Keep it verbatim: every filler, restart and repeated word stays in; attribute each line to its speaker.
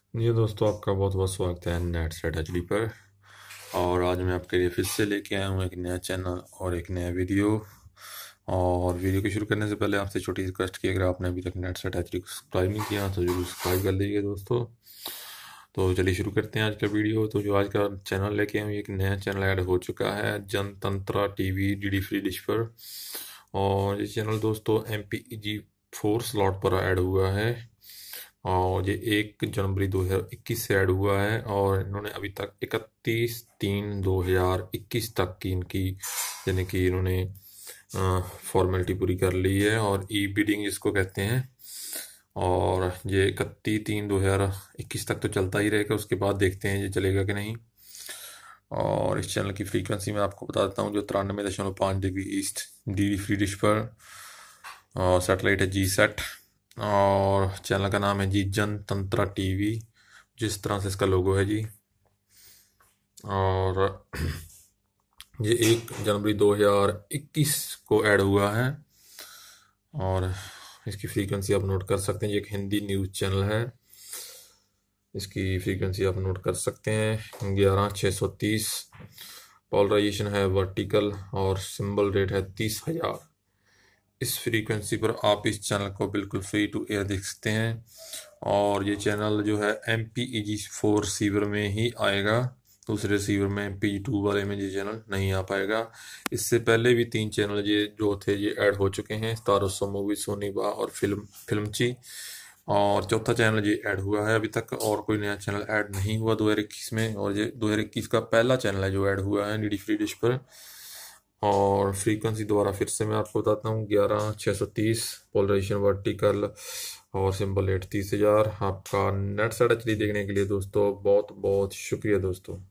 Speaker 1: जी दोस्तों, आपका बहुत बहुत स्वागत है नेट सेट एच डी पर। और आज मैं आपके लिए फिर से लेके आया हूँ एक नया चैनल और एक नया वीडियो। और वीडियो को शुरू करने से पहले आपसे छोटी रिक्वेस्ट की, अगर आपने अभी तक नेट सेट एच डी को सब्सक्राइब नहीं किया तो जरूर सब्सक्राइब कर लीजिए दोस्तों। तो चलिए शुरू करते हैं आज का वीडियो। तो जो आज का चैनल लेके आए हैं, एक नया चैनल ऐड हो चुका है, Jantantra TV D D free dish पर। और ये चैनल दोस्तों M P E G four slot पर ऐड हुआ है और ये एक जनवरी दो हज़ार इक्कीस से ऐड हुआ है। और इन्होंने अभी तक इकतीस तीन दो हज़ार इक्कीस तक की इनकी यानी कि इन्होंने फॉर्मेलिटी पूरी कर ली है, और ई बिडिंग जिसको कहते हैं। और ये इकतीस तीन दो हज़ार इक्कीस तक तो चलता ही रहेगा, उसके बाद देखते हैं ये चलेगा कि नहीं। और इस चैनल की फ्रीक्वेंसी मैं आपको बता देता हूँ, जो तिरानवे दशमलव पाँच degree east D D free dish पर। और सैटेलाइट है जी सेट। और चैनल का नाम है जी जनतंत्रा टीवी, जिस तरह से इसका लोगो है जी। और ये एक जनवरी दो हज़ार इक्कीस को ऐड हुआ है। और इसकी फ्रीक्वेंसी आप नोट कर सकते हैं, ये एक हिंदी न्यूज़ चैनल है। इसकी फ्रीक्वेंसी आप नोट कर सकते हैं ग्यारह छः सौ तीस। पोलराइजेशन है वर्टिकल और सिंबल रेट है तीस हजार। इस फ्रीक्वेंसी पर आप इस चैनल को बिल्कुल फ्री टू एयर देख सकते हैं। और ये चैनल जो है M P E G four receiver में ही आएगा, दूसरे रिसीवर में एम पी जी टू वाले में ये चैनल नहीं आ पाएगा। इससे पहले भी तीन चैनल ये जो थे ये ऐड हो चुके हैं, स्टारोसो मूवी, सोनी बा और फिल्म फिल्मची। और चौथा चैनल ये ऐड हुआ है, अभी तक और कोई नया चैनल ऐड नहीं हुआ दो हज़ार इक्कीस में। और ये दो हज़ार इक्कीस का पहला चैनल है जो ऐड हुआ है डी डी फ्री डिश पर। और फ्रीक्वेंसी दोबारा फिर से मैं आपको बताता हूँ, ग्यारह छः सौ तीस, पोलराइजेशन वर्टिकल और सिंबल रेट तीस हजार। आपका नेट सेट एच डी देखने के लिए दोस्तों बहुत बहुत शुक्रिया दोस्तों।